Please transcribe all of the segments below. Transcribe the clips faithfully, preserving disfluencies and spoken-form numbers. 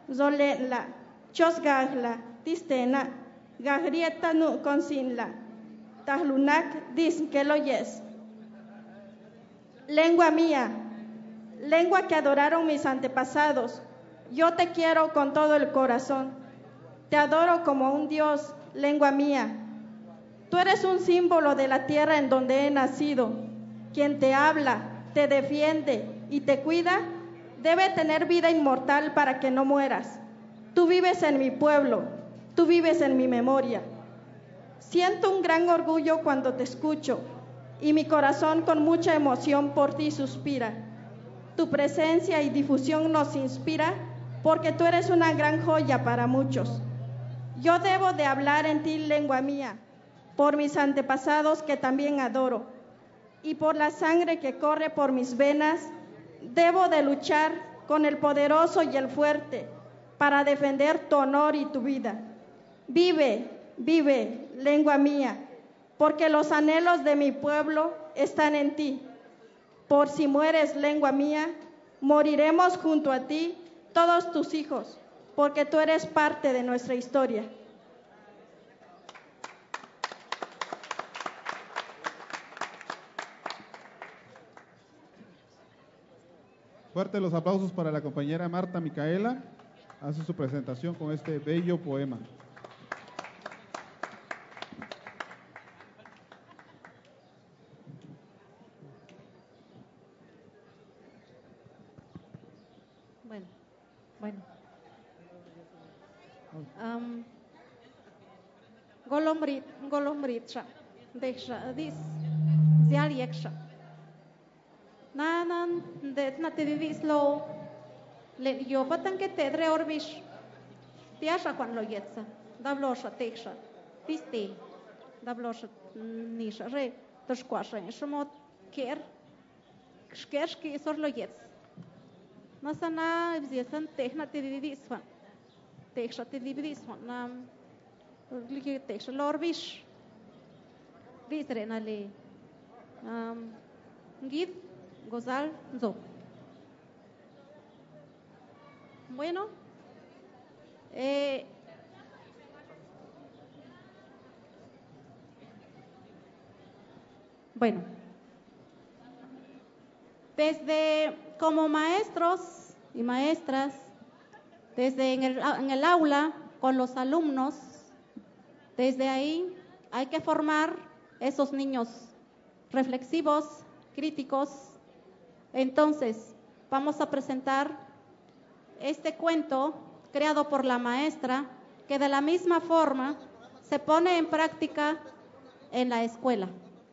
zoletla, chosgagla, tistena, gagrieta nu consinla, tahlunac dis que lo yes. Lengua mía, lengua que adoraron mis antepasados, yo te quiero con todo el corazón, te adoro como un Dios, lengua mía. Tú eres un símbolo de la tierra en donde he nacido. Quien te habla, te defiende y te cuida, debe tener vida inmortal para que no mueras. Tú vives en mi pueblo, tú vives en mi memoria. Siento un gran orgullo cuando te escucho y mi corazón con mucha emoción por ti suspira. Tu presencia y difusión nos inspira porque tú eres una gran joya para muchos. Yo debo de hablar en ti, lengua mía, por mis antepasados que también adoro, y por la sangre que corre por mis venas, debo de luchar con el poderoso y el fuerte para defender tu honor y tu vida. Vive, vive, lengua mía, porque los anhelos de mi pueblo están en ti. Por si mueres, lengua mía, moriremos junto a ti todos tus hijos, porque tú eres parte de nuestra historia. Fuerte los aplausos para la compañera Marta Micaela. Hace su presentación con este bello poema. Bueno, bueno. Um, golomrit, golomritsha, deksha, dis, zialieksha. Nanan, det na te divis lo, le yo patan que te dre orbish. Tiasha kwan lo yetsa, dablosha teksha, tiste, dablosha nisha re, toshkwasha, shmot ker, shkershki sor lo yets. Nasana ibziesan tehna te divisvan. Teksha te divisvan. Nam like teksha lorbish. Disrena le. Um Gid gozal zo. Bueno, eh, bueno, desde como maestros y maestras, desde en el, en el aula con los alumnos, desde ahí hay que formar esos niños reflexivos, críticos. Entonces, vamos a presentar este cuento creado por la maestra, que de la misma forma se pone en práctica en la escuela.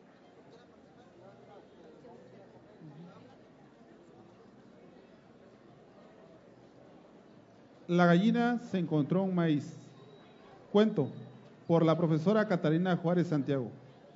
La gallina se encontró un maíz. Cuento por la profesora Catalina Juárez Santiago.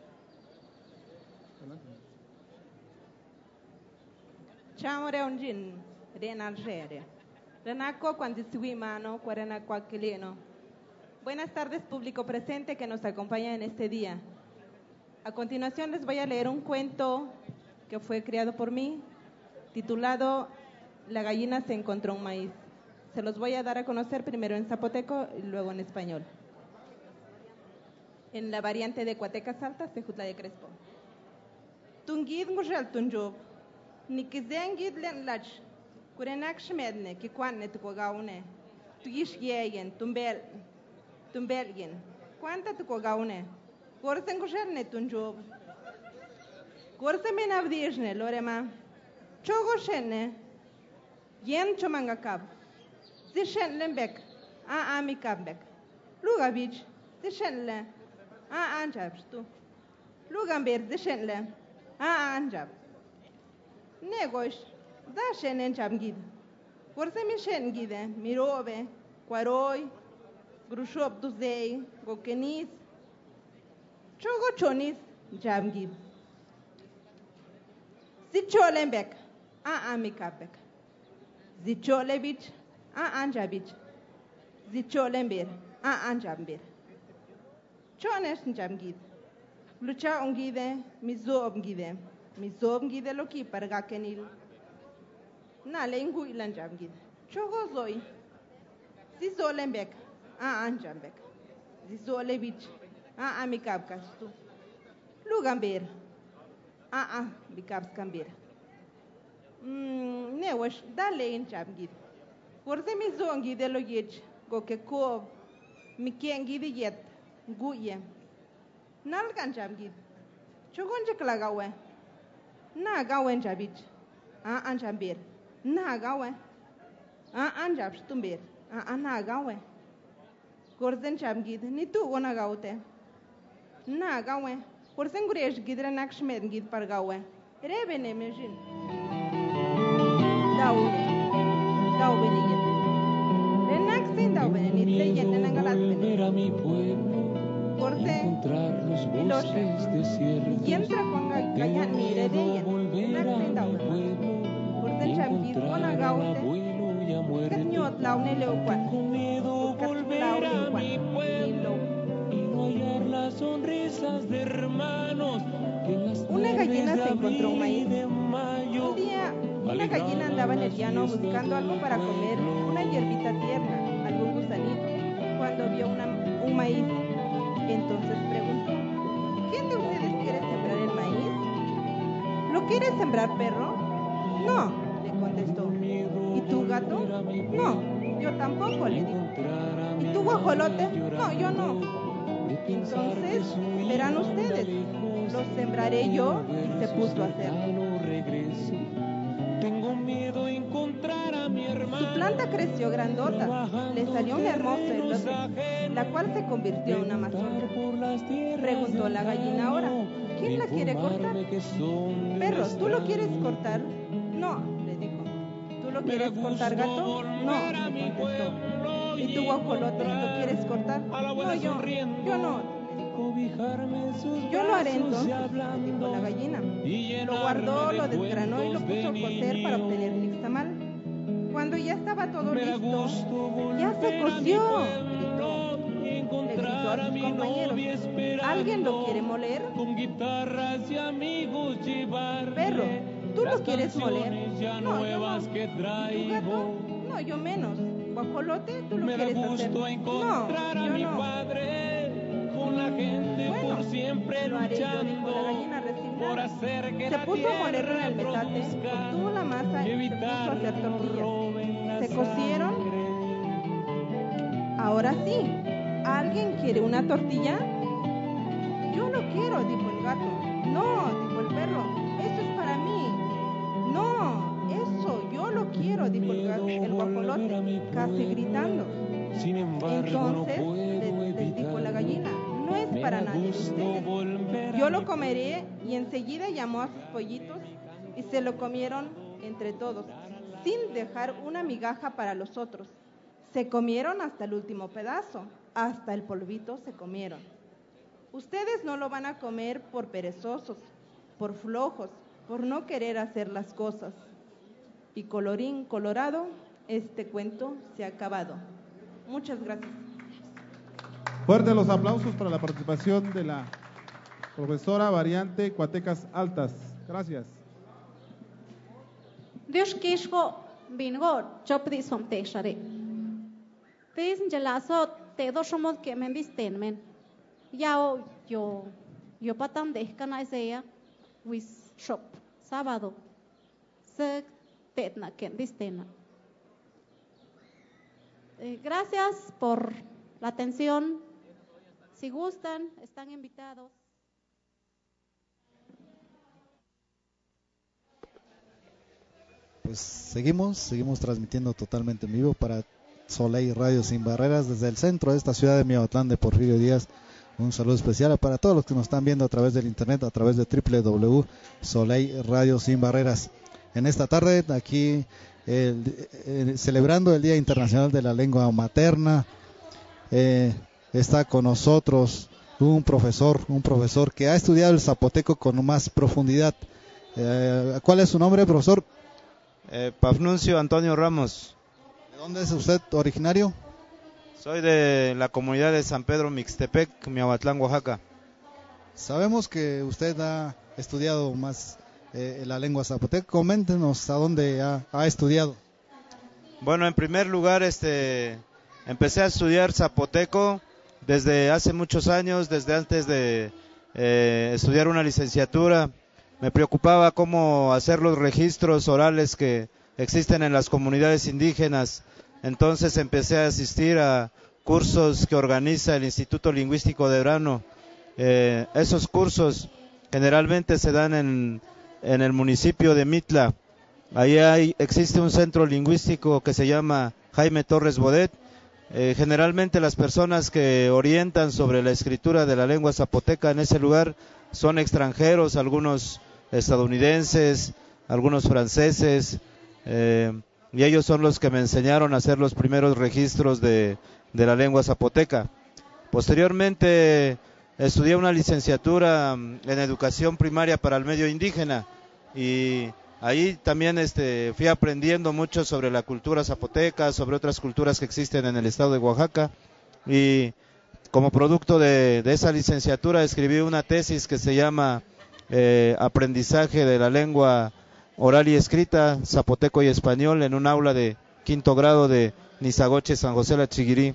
Chamore onjin den Algeria. Renaco cuando mano cuarena cuaquileno. Buenas tardes, público presente que nos acompaña en este día. A continuación les voy a leer un cuento que fue creado por mí, titulado La gallina se encontró un maíz. Se los voy a dar a conocer primero en zapoteco y luego en español. En la variante de Cuatecas Altas, Tejutla de Crespo. Tungid ngujal tunjob, nikizengid len lach, kurenak shmedne, ki kwanne tukogaune, tugish yeyen, tumbel, tumbelgen, kwanta tukogaune, korse ngujal tunjob, korse menavdijne, lorema, chogo shenne, yen chomangakab, zishen lembek, a ami kabek, lugabich, zishen le, a anjab stu, lugamber zishen le, a anjab. Negosh, da shen enjab gid, korse mi shen gide, mirove, quaroi, grushop duzei, gokenis, chogo chonis, jab gid. Zicholembek, a ami kabek. Zicholebich, a anjabich. Zicholember, a anjambir. Chonesh njamgid. Lucha ungide, mizo ungide. Mizo ungide loki pargakenil. Na lengu ilanjamgid. Chogo zoi. zolembek. Ah, anjambek. Zolevich. Ah, ah, mi kapkas tu. Lugambir. Ah, ah, mi kaps kambir. Mm, ne wash dale in chamgid. Forse mi zongi de lo yech. Go ke ko mi kengi de yet. Guye. Nalgan chamgid. Chogon je klagawe. Na gawen jabich. Ah, anjambir. Na gawe. Ah, anjab stumbir. Ah, ah, na gawe. Gorzen chamgid. Ni tu gona gaute. Na gawe. Forse nguresh gidre nak shmed gid par gawe. Rebe ne mejin. Daune. Daune ni yet. Renak sin daune ni tle yet na galat bene. Forse iloshe. Yentra con gayan ni rede yet. Nak sin daune. Forse chamgid gona gaute. Kanyot laune leukwan. Katlaune leukwan. Ni lo. Las sonrisas de hermanos. Una gallina se encontró un maíz. Un día, una gallina andaba en el llano buscando algo para comer, una hierbita tierna, algún gusanito, cuando vio una, un maíz. Entonces preguntó: ¿quién de ustedes quiere sembrar el maíz? ¿Lo quieres sembrar, perro? No, le contestó. ¿Y tú, gato? No, yo tampoco, le dijo. ¿Y tú, guajolote? No, yo no. Entonces, verán ustedes, los sembraré yo, y se puso a hacerlo. Su planta creció grandota, le salió un hermoso elote, la cual se convirtió en una mazorca. Preguntó la gallina ahora: ¿quién la quiere cortar? Perro, ¿tú lo quieres cortar? No, le dijo. ¿Tú lo quieres cortar, gato? No, le contestó. ¿Y tú, guajolote, lo quieres cortar? No, yo, yo no, le dijo. Yo lo haré entonces, le dijo la gallina. Lo guardó, lo desgranó y lo puso a cocer para obtener nixtamal. Cuando ya estaba todo listo, ya se coció, gritó. Le gritó a sus compañeros: ¿alguien lo quiere moler? Perro, ¿tú lo quieres moler? No, yo no. ¿Y tu gato? No, yo menos. Guajolote, ¿tú lo quieres hacer? No, yo no. Bueno, lo haré yo, dijo la gallina resignada. Se puso a molerlo en el metate, obtuvo la masa y se puso a hacer tortillas. Se cocieron. Ahora sí, ¿alguien quiere una tortilla? Yo lo quiero, dijo el gato. No, dijo el perro, eso es para mí. No, eso, yo lo quiero, dijo el, gato, el guajolote, casi gritando. Entonces, les, les dijo la gallina: no es para nadie de ustedes. Yo lo comeré. Y enseguida llamó a sus pollitos y se lo comieron entre todos, sin dejar una migaja para los otros. Se comieron hasta el último pedazo, hasta el polvito se comieron. Ustedes no lo van a comer por perezosos, por flojos, por no querer hacer las cosas. Y colorín colorado, este cuento se ha acabado. Muchas gracias. Fuerte los aplausos para la participación de la profesora variante Cuatecas Altas. Gracias. Dios kishko bingo chopdi somte shari. Tis jalaso te do somos que men visten men. Ya yo yo patam de kana isea wis shop sábado. Se tetna que visten. Eh, gracias por la atención. Si gustan, están invitados. Pues seguimos, seguimos transmitiendo totalmente en vivo para Soleil Radio Sin Barreras desde el centro de esta ciudad de Miahuatlán de Porfirio Díaz. Un saludo especial para todos los que nos están viendo a través del internet, a través de doble u doble u doble u punto Soleil Radio Sin Barreras. En esta tarde, aquí el, el, celebrando el Día Internacional de la Lengua Materna, eh, está con nosotros un profesor, un profesor que ha estudiado el zapoteco con más profundidad. Eh, ¿Cuál es su nombre, profesor? Eh, Pafnuncio Antonio Ramos. ¿De dónde es usted originario? Soy de la comunidad de San Pedro Mixtepec, Miahuatlán, Oaxaca. Sabemos que usted ha estudiado más eh, la lengua zapoteca. Coméntenos a dónde ha, ha estudiado. Bueno, en primer lugar, este, empecé a estudiar zapoteco desde hace muchos años, desde antes de eh, estudiar una licenciatura. Me preocupaba cómo hacer los registros orales que existen en las comunidades indígenas. Entonces empecé a asistir a cursos que organiza el Instituto Lingüístico de Verano. Eh, esos cursos generalmente se dan en, en el municipio de Mitla. Ahí hay, existe un centro lingüístico que se llama Jaime Torres Bodet. Eh, generalmente las personas que orientan sobre la escritura de la lengua zapoteca en ese lugar son extranjeros, algunos estadounidenses, algunos franceses, eh, y ellos son los que me enseñaron a hacer los primeros registros de, de la lengua zapoteca. Posteriormente estudié una licenciatura en educación primaria para el medio indígena y ahí también este, fui aprendiendo mucho sobre la cultura zapoteca, sobre otras culturas que existen en el estado de Oaxaca, y como producto de, de esa licenciatura escribí una tesis que se llama eh, Aprendizaje de la lengua oral y escrita, zapoteco y español, en un aula de quinto grado de Nizagoche, San José La Chiguirí.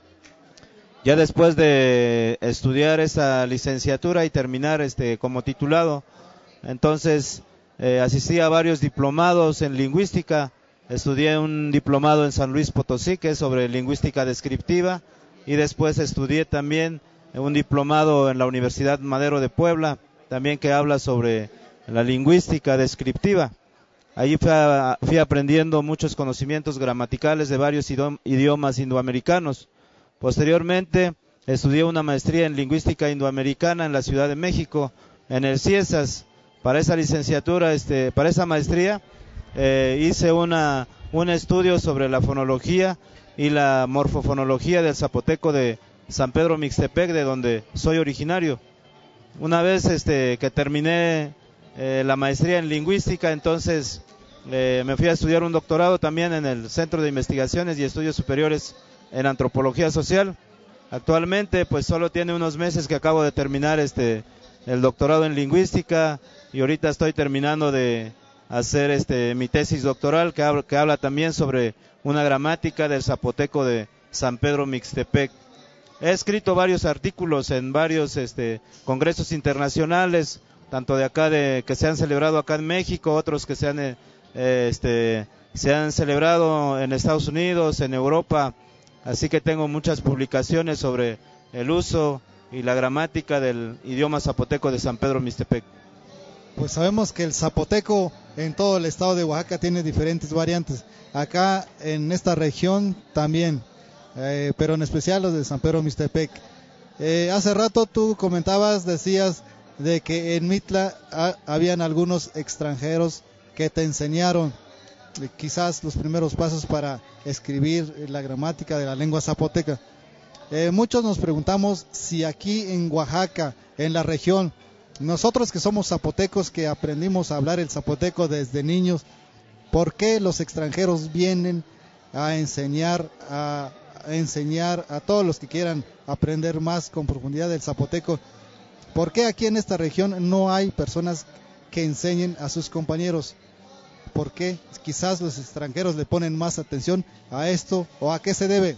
Ya después de estudiar esa licenciatura y terminar este como titulado, entonces eh, asistí a varios diplomados en lingüística. Estudié un diplomado en San Luis Potosí, que es sobre lingüística descriptiva, y después estudié también un diplomado en la Universidad Madero de Puebla, también que habla sobre la lingüística descriptiva. Allí fui, a, fui aprendiendo muchos conocimientos gramaticales de varios idiomas indoamericanos. Posteriormente estudié una maestría en lingüística indoamericana en la Ciudad de México, en el CIESAS. Para esa licenciatura, este, para esa maestría, eh, hice una, un estudio sobre la fonología y la morfofonología del zapoteco de San Pedro Mixtepec, de donde soy originario. Una vez este, que terminé eh, la maestría en lingüística, entonces eh, me fui a estudiar un doctorado también en el Centro de Investigaciones y Estudios Superiores en Antropología Social. Actualmente pues solo tiene unos meses que acabo de terminar este el doctorado en lingüística, y ahorita estoy terminando de hacer este mi tesis doctoral que habla, que habla también sobre una gramática del zapoteco de San Pedro Mixtepec. He escrito varios artículos en varios este congresos internacionales, tanto de acá de que se han celebrado acá en México, otros que se han eh, este se han celebrado en Estados Unidos, en Europa. Así que tengo muchas publicaciones sobre el uso y la gramática del idioma zapoteco de San Pedro Mixtepec. Pues sabemos que el zapoteco en todo el estado de Oaxaca tiene diferentes variantes. Acá en esta región también, eh, pero en especial los de San Pedro Mixtepec. Eh, hace rato tú comentabas, decías de que en Mitla ha, habían algunos extranjeros que te enseñaron eh, quizás los primeros pasos para escribir la gramática de la lengua zapoteca. Eh, muchos nos preguntamos si aquí en Oaxaca, en la región, nosotros que somos zapotecos, que aprendimos a hablar el zapoteco desde niños, ¿por qué los extranjeros vienen a enseñar a, a enseñar a todos los que quieran aprender más con profundidad del zapoteco? ¿Por qué aquí en esta región no hay personas que enseñen a sus compañeros? ¿Por qué quizás los extranjeros le ponen más atención a esto, o a qué se debe?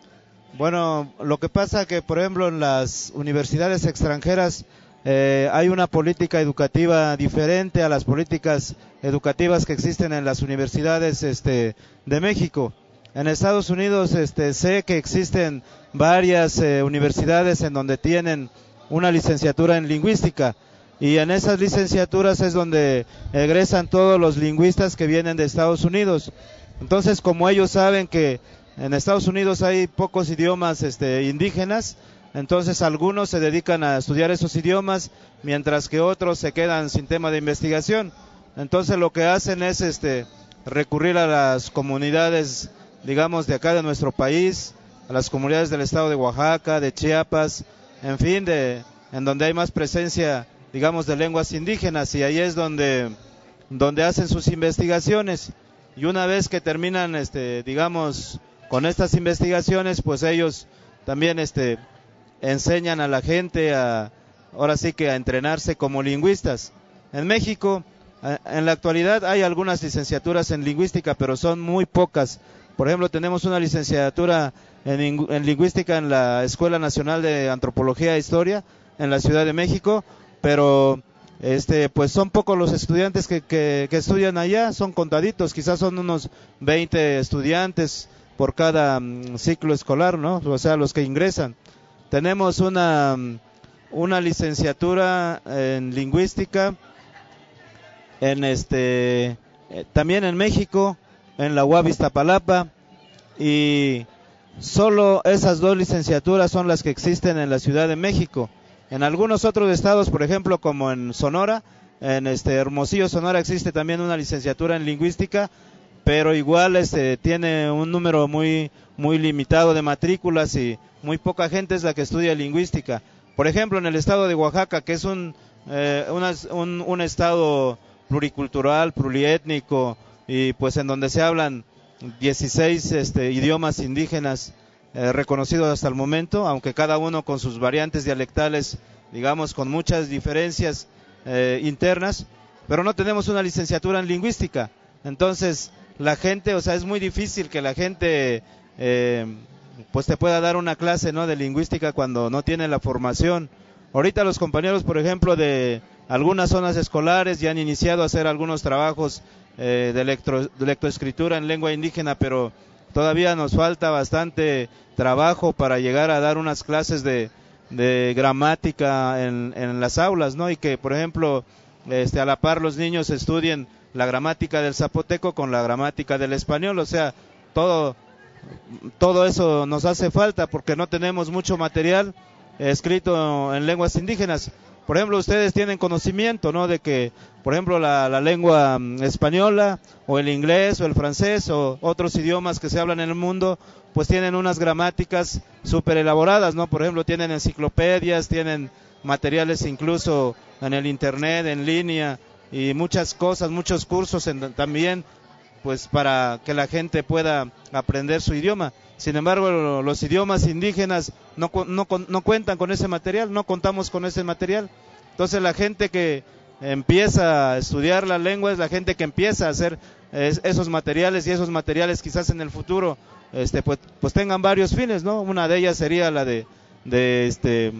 Bueno, lo que pasa que, por ejemplo, en las universidades extranjeras eh, hay una política educativa diferente a las políticas educativas que existen en las universidades este, de México. En Estados Unidos este, sé que existen varias eh, universidades en donde tienen una licenciatura en lingüística, y en esas licenciaturas es donde egresan todos los lingüistas que vienen de Estados Unidos. Entonces, como ellos saben que en Estados Unidos hay pocos idiomas este, indígenas, entonces algunos se dedican a estudiar esos idiomas, mientras que otros se quedan sin tema de investigación. Entonces lo que hacen es este, recurrir a las comunidades, digamos, de acá de nuestro país, a las comunidades del estado de Oaxaca, de Chiapas, en fin, de, en donde hay más presencia, digamos, de lenguas indígenas, y ahí es donde, donde hacen sus investigaciones. Y una vez que terminan, este, digamos, con estas investigaciones, pues ellos también este, enseñan a la gente a, ahora sí que a entrenarse como lingüistas. En México, en la actualidad hay algunas licenciaturas en lingüística, pero son muy pocas, Por ejemplo, tenemos una licenciatura en, en lingüística en la Escuela Nacional de Antropología e Historia en la Ciudad de México, pero este pues son pocos los estudiantes que, que, que estudian allá, son contaditos, quizás son unos veinte estudiantes por cada um, ciclo escolar, ¿no? O sea, los que ingresan. Tenemos una, una licenciatura en lingüística en este eh, también en México, en la U A B Iztapalapa, y solo esas dos licenciaturas son las que existen en la Ciudad de México. En algunos otros estados, por ejemplo, como en Sonora, en este Hermosillo, Sonora, existe también una licenciatura en lingüística, pero igual este tiene un número muy muy limitado de matrículas y muy poca gente es la que estudia lingüística. Por ejemplo, en el estado de Oaxaca, que es un eh, una, un, un estado pluricultural, pluriétnico, y pues en donde se hablan dieciséis este, idiomas indígenas eh, reconocidos hasta el momento, aunque cada uno con sus variantes dialectales, digamos, con muchas diferencias eh, internas, pero no tenemos una licenciatura en lingüística. Entonces, la gente, o sea, es muy difícil que la gente eh, pues te pueda dar una clase, ¿no?, de lingüística cuando no tiene la formación. Ahorita los compañeros, por ejemplo, de algunas zonas escolares ya han iniciado a hacer algunos trabajos eh, de, electro, de lectoescritura en lengua indígena, pero todavía nos falta bastante trabajo para llegar a dar unas clases de, de gramática en, en las aulas, ¿no? Y que, por ejemplo, este, a la par los niños estudien la gramática del zapoteco con la gramática del español, o sea, todo, todo eso nos hace falta porque no tenemos mucho material escrito en lenguas indígenas. Por ejemplo, ustedes tienen conocimiento, ¿no?, de que, por ejemplo, la, la lengua española o el inglés o el francés o otros idiomas que se hablan en el mundo, pues tienen unas gramáticas súper elaboradas, ¿no? Por ejemplo, tienen enciclopedias, tienen materiales incluso en el internet, en línea, y muchas cosas, muchos cursos en, también, pues para que la gente pueda aprender su idioma. Sin embargo, los idiomas indígenas no, no, no cuentan con ese material, no contamos con ese material. Entonces la gente que empieza a estudiar la lengua es la gente que empieza a hacer es, esos materiales, y esos materiales quizás en el futuro este, pues, pues tengan varios fines, ¿no? Una de ellas sería la de, de este,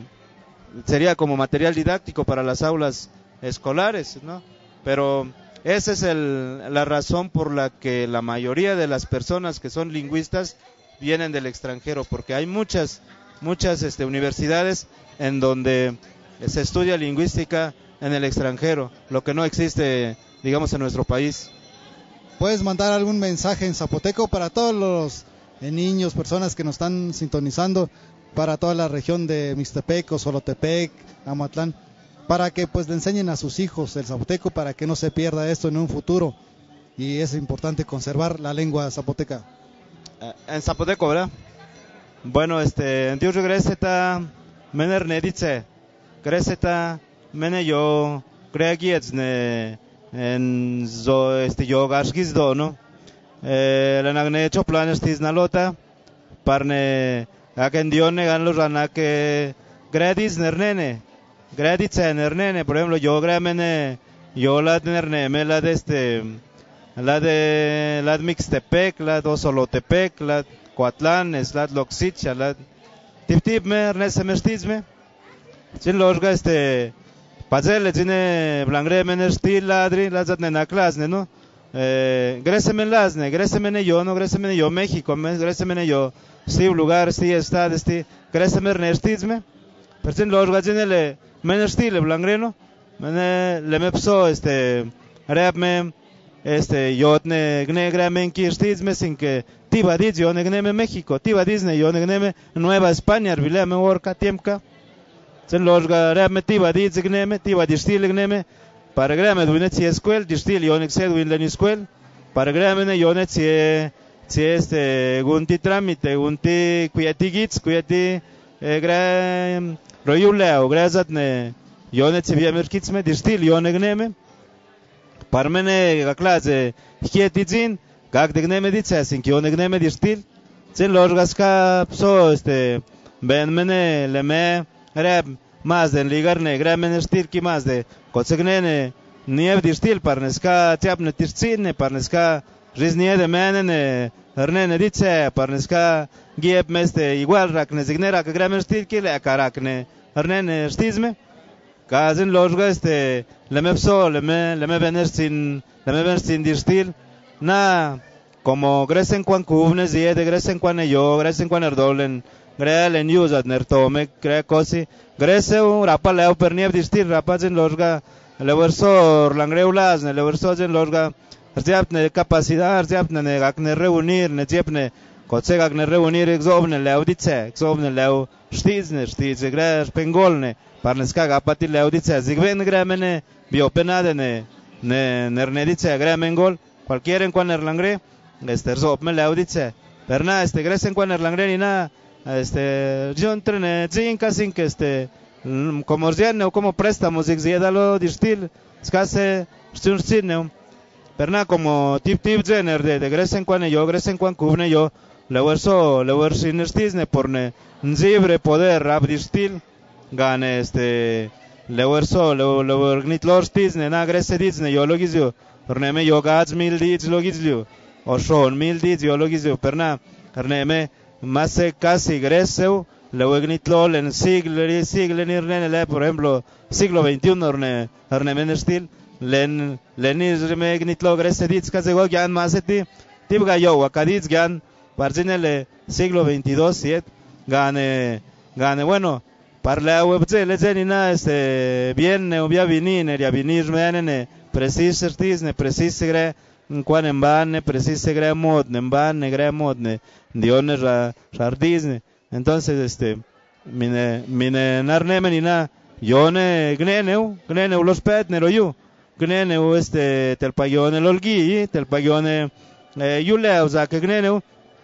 sería como material didáctico para las aulas escolares, ¿no? Pero esa es el, la razón por la que la mayoría de las personas que son lingüistas vienen del extranjero, porque hay muchas muchas este, universidades en donde se estudia lingüística en el extranjero, lo que no existe, digamos, en nuestro país. ¿Puedes mandar algún mensaje en zapoteco para todos los eh, niños, personas que nos están sintonizando, para toda la región de Mixtepec, Osolotepec, Amatlán, para que pues le enseñen a sus hijos el zapoteco para que no se pierda esto en un futuro? Y es importante conservar la lengua zapoteca. En zapoteco, ¿verdad? Bueno, este, en Dios regreseta, mener nedice, greseta, mene yo, creagiets ne, en zo, este, yo gashgizdo, ¿no? Eh, la nagne hecho planes tiznalota, parne, akendione ganlos ranake, gradis nernene, gradice nernene, por ejemplo, yo gramene, yo la nerne, me la de este, la de la de Mixtepec, la de Osolotepec, la de Coatlán, la de Loxicha, la tip tip me Ernest Mestizme. Sin losga este Pazele tiene blangre menestil ladri, la de na clase, ¿no? Eh, Gresemen lasne, Gresemen yo, no Gresemen yo México, Gresemen yo, sí lugar, sí estado, sí Gresemen Ernestizme. Pero sin losga tiene le menestil blangre, ¿no? Mene le mepso este repme este yo ne gne men kirstizme sin que tiba diz yo ne gneme México, tiba disne yo ne gneme Nueva España, vileme orca tiemka. Sen losga repme tiba diz gneme, tiba distil gneme, para grame duine si escuel, distil yo ne xed win len escuel, para grame ne yo ne si si este gunti trámite, gunti cuyatigits, cuyati gra royuleo, grazat ne yo ne si viamerkitsme, distil yo ne gneme. Parmene la clase hietitzin, как дегнеме дица, синки он дегнеме дистил. Цен лоргаска псо este ben mene leme rep más den ligarne gramen stil ki más de kocegnene niev distil parneska tiapne tircine parneska жизнь de menene hernene dice parneska giep meste igual rakne zignera que gramer stil ki le karakne hernene stizme kazin lojga este leme pso leme leme benersin leme benersin dir stil na como gresen kwan kubne zie de gresen kwan yo gresen kwan erdolen grelen yuzat nertome cre cosi grese un rapa leo perniev dir stil rapazin lojga le verso langreulas ne le verso zen lojga Rziapne capacidad, rziapne ne gakne reunir, ne ziepne koce gakne reunir exobne leu dice, exobne leu știzne, știze gre spengolne, parneska gapati leu dice, zigven gremene biopenade ne ne nerne dice gremengol, cualquiera en cuan erlangre, este zopme leu dice, perna este gresen cuan erlangre ni na, este yo trene zinca sin que este como rzienne o como préstamos exiedalo distil, skase stunstine perna como tip tip zener de de gresen kwan yo gresen kwan kubne yo le verso le verso inestizne porne nzibre poder abdistil gane este le verso le le vergnit lorstizne na grese dizne yo logizio porneme yo gaz mil diz logizio o shon mil diz yo logizio perna porneme mase casi greseu le vergnit lol en siglo siglo nirnele por ejemplo siglo veintiuno orne orne stil len lenis remegnit logre sedits ka zego gyan maseti tib ga yo akadits gyan parzinele siglo veintidós siet gane gane bueno parla webze lezenina este bien ne obia vinine ya vinir menene precis certis ne precis gre quan en ban ne precis gre mod ne ban ne gre mod ne dione ra jardisne entonces este mine mine narne menina yone gneneu gneneu los pet ne royu gnene este telpayone lolgi telpayone yule o sea que gnene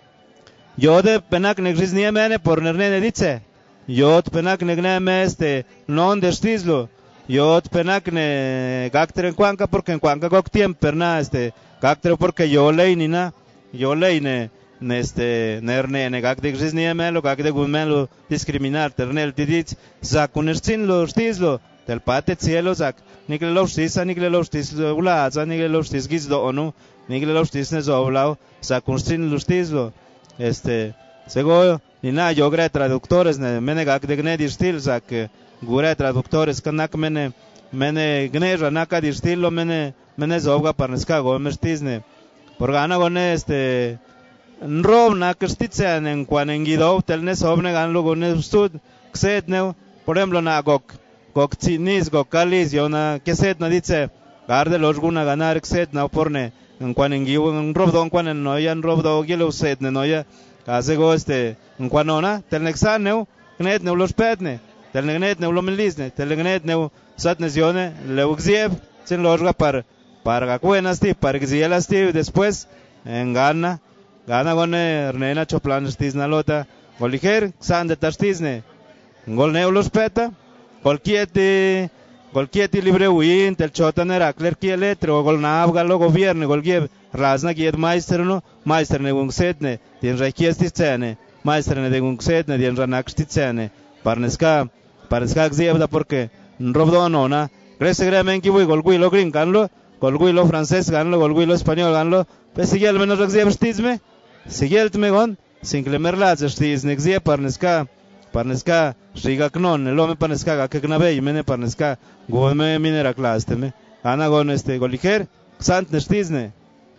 yo de penak ne griznie mene por nerne dice yo de penak ne gneme este non de stislo yo de penak ne gakter en cuanca porque en cuanca gok tiempo perna este gakter porque yo leinina yo leine ne este nerne ne gak de griznie melo gak de gumelo discriminar ternel tidich za kunerstin lo stislo del pate cielo zak nikle lovstis nikle lovstis ula za nikle lovstis gizdo onu nikle lovstis ne zoblau za kunstin lovstislo este sego ni na yo gre traductores ne mene gak de gne di stil zak gure traductores kanak mene mene gne ranaka di stilo mene mene zobga parneska go mestisne por gana gone este nrob na krstitsen en kwanengido telne sobne ganlo gone stud ksetne por ejemplo na gok Gokcinis, Gokalis, y una que set no dice, garde los guna ganar, set no porne, en cuan en guiu, en robdo, en cuan en noya, en robdo, gielo set, ne noya, case go este, en cuan ona, telnexan neu, gnet neu los petne, telnegnet neu lo melisne, telnegnet neu satnesione, leuxiev, sin losga par, par gacuenas ti, par xielas ti, después, en gana, gana gone, ernena choplan stisna lota, goliger, san de tastisne, gol neu los peta, Golkieti, golkieti libre uin, tel chotan era clerkie letre, o gol navgalo govierne, golgiev, razna giet meister no, meister ne gungsetne, dien reikiesti cene, meister ne de gungsetne, dien ranaksti cene, parneska, parneska gzievda porque robdo nona, grese gremen ki gol guilo green ganlo, gol guilo francés ganlo, gol guilo español ganlo, pues sigue al menos gziev stizme, sigue el tmegon, sin clemerlaz stizne gziev parneska, parneska shiga knon lo me parneska ga keknabe y mene parneska gome minera klasteme ana gon este goliger sant nestizne.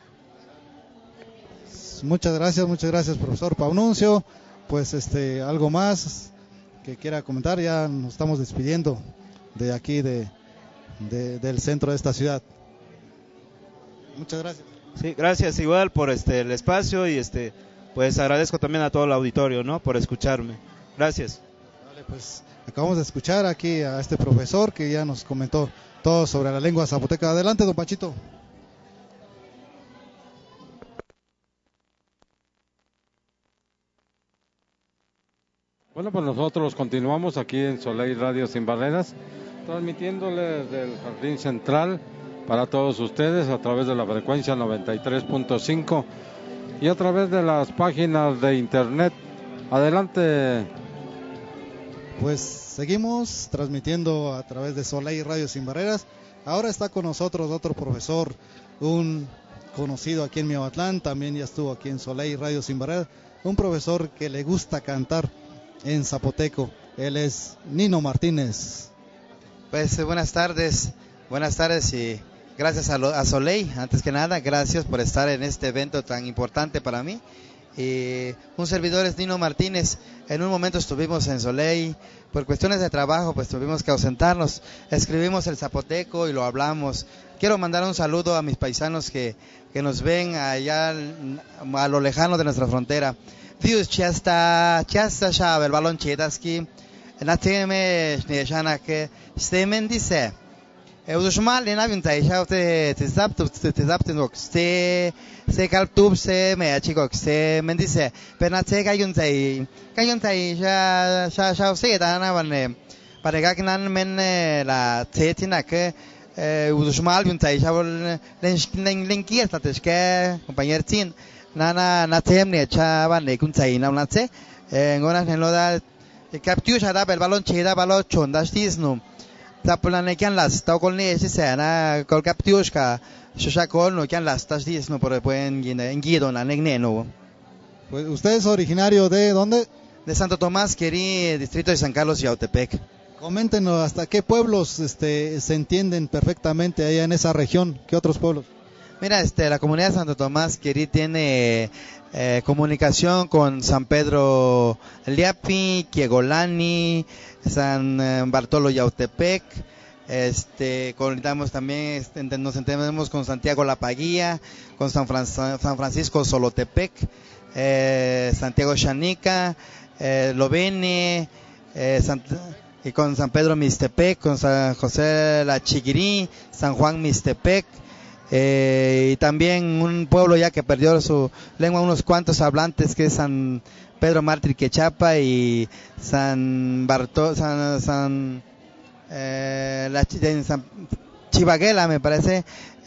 Muchas gracias, muchas gracias profesor Paununcio. Pues este algo más que quiera comentar, ya nos estamos despidiendo de aquí de, de del centro de esta ciudad. Muchas gracias. Sí, gracias igual por este el espacio y este pues agradezco también a todo el auditorio, ¿no? Por escucharme. Gracias. Vale, pues acabamos de escuchar aquí a este profesor que ya nos comentó todo sobre la lengua zapoteca. Adelante, don Pachito. Bueno, pues nosotros continuamos aquí en Soleil Radio Sin Barreras, transmitiéndoles desde el Jardín Central para todos ustedes a través de la frecuencia noventa y tres punto cinco y a través de las páginas de internet. Adelante. Pues seguimos transmitiendo a través de Soleil Radio Sin Barreras. Ahora está con nosotros otro profesor, un conocido aquí en Miahuatlán, también ya estuvo aquí en Soleil Radio Sin Barreras, un profesor que le gusta cantar en zapoteco. Él es Nino Martínez. Pues buenas tardes, buenas tardes y gracias a, lo, a Soleil, antes que nada, gracias por estar en este evento tan importante para mí. Y un servidor es Nino Martínez. En un momento estuvimos en Soleil, por cuestiones de trabajo pues tuvimos que ausentarnos, escribimos el zapoteco y lo hablamos. Quiero mandar un saludo a mis paisanos que, que nos ven allá a lo lejano de nuestra frontera. Dios chasta, chasta shabe el balón chedaski, nateme shana que stemen dice. Eudushmal en avión taisha te te zapto te zapto no se se caltub se me chico se me dice pero te cayun tai cayun tai ya ya ya se da na van para que nan men la tetina que eudushmal un taisha len len len quieta te que compañero tin nana na tem ne cha van ne kun tai na na se ngona ne lo da captiu ya da el balón cheda balón chondas tisno Tapulanecian las tocolne sena col captiushka shashakol no kian las tas dies no por pueden en guido na negneno. Pues usted es originario de ¿dónde? De Santo Tomás, Querí, distrito de San Carlos y Yautepec. Coméntenos hasta qué pueblos este se entienden perfectamente allá en esa región, ¿qué otros pueblos? Mira, este la comunidad de Santo Tomás, Querí tiene eh, comunicación con San Pedro Liapi, Quiegolani, San Bartolo Yautepec, este, coordinamos también, este, nos entendemos con Santiago La Paguía, con San, Fran San Francisco Solotepec, eh, Santiago Xanica, eh, Lovene, eh, Sant y con San Pedro Mixtepec, con San José La Chiguirí, San Juan Mixtepec, eh, y también un pueblo ya que perdió su lengua, unos cuantos hablantes, que es San Pedro Mártir Quechapa y San Bartolo, San, San, eh, la, San Chivaguela me parece,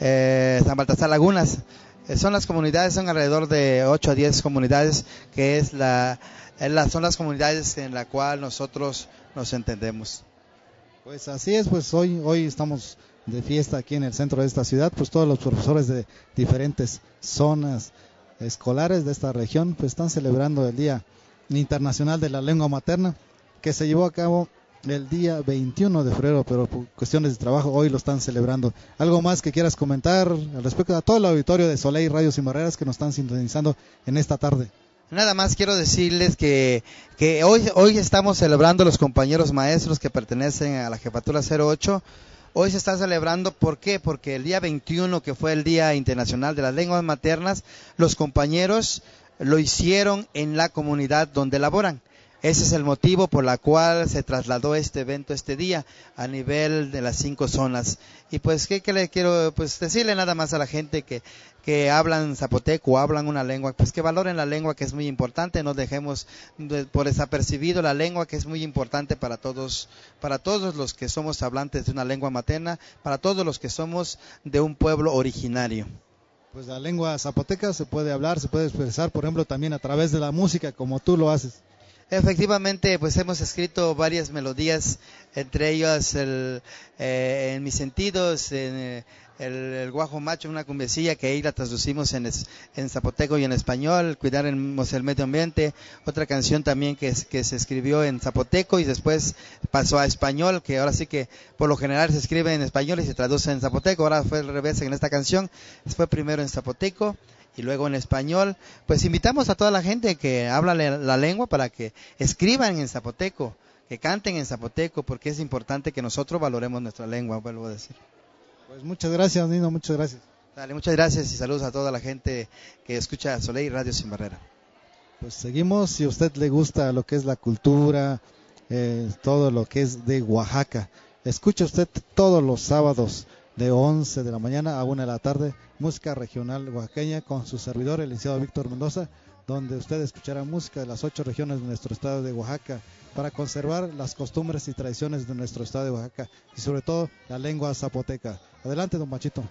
eh, San Baltasar Lagunas. Eh, son las comunidades, son alrededor de ocho a diez comunidades, que es la, la, son las comunidades en la cual nosotros nos entendemos. Pues así es, pues hoy, hoy estamos de fiesta aquí en el centro de esta ciudad, pues todos los profesores de diferentes zonas escolares de esta región pues están celebrando el Día Internacional de la Lengua Materna, que se llevó a cabo el día veintiuno de febrero, pero por cuestiones de trabajo hoy lo están celebrando. ¿Algo más que quieras comentar al respecto a todo el auditorio de Soleil Radio Sin Barreras que nos están sintonizando en esta tarde? Nada más quiero decirles que, que hoy, hoy estamos celebrando los compañeros maestros que pertenecen a la Jefatura cero ocho. Hoy se está celebrando, ¿por qué? Porque el día veintiuno, que fue el Día Internacional de las Lenguas Maternas, los compañeros lo hicieron en la comunidad donde laboran. Ese es el motivo por la cual se trasladó este evento este día a nivel de las cinco zonas. Y pues, ¿qué, qué le quiero pues decirle nada más a la gente que, que hablan zapoteco, hablan una lengua? Pues que valoren la lengua, que es muy importante, no dejemos de, por desapercibido la lengua, que es muy importante para todos, para todos los que somos hablantes de una lengua materna, para todos los que somos de un pueblo originario. Pues la lengua zapoteca se puede hablar, se puede expresar, por ejemplo, también a través de la música, como tú lo haces. Efectivamente, pues hemos escrito varias melodías, entre ellas el, eh, en mis sentidos, en, el, el Guajo Macho, una cumbecilla que ahí la traducimos en, es, en zapoteco y en español, Cuidaremos el medio ambiente, otra canción también que, que se escribió en zapoteco y después pasó a español, que ahora sí que por lo general se escribe en español y se traduce en zapoteco, ahora fue al revés en esta canción, fue primero en zapoteco y luego en español. Pues invitamos a toda la gente que habla la lengua para que escriban en zapoteco, que canten en zapoteco, porque es importante que nosotros valoremos nuestra lengua, vuelvo a decir. Pues muchas gracias, Nino, muchas gracias. Dale, muchas gracias y saludos a toda la gente que escucha Soleil Radio Sin Barrera. Pues seguimos, si a usted le gusta lo que es la cultura, eh, todo lo que es de Oaxaca, escucha usted todos los sábados de once de la mañana a una de la tarde, música regional oaxaqueña con su servidor, el licenciado Víctor Mendoza, donde usted escuchará música de las ocho regiones de nuestro estado de Oaxaca, para conservar las costumbres y tradiciones de nuestro estado de Oaxaca, y sobre todo la lengua zapoteca. Adelante, don Machito.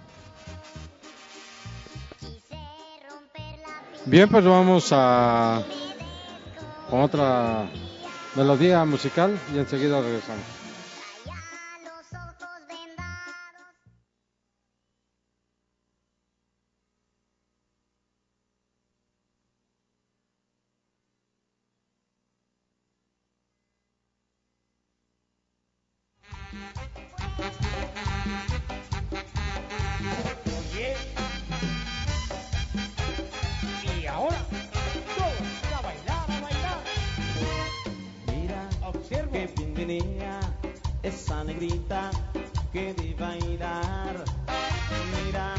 Bien, pues vamos a con otra melodía musical y enseguida regresamos. Oye, y ahora todos a bailar, a bailar. Mira, observa que bien venía esa negrita que de bailar. Mira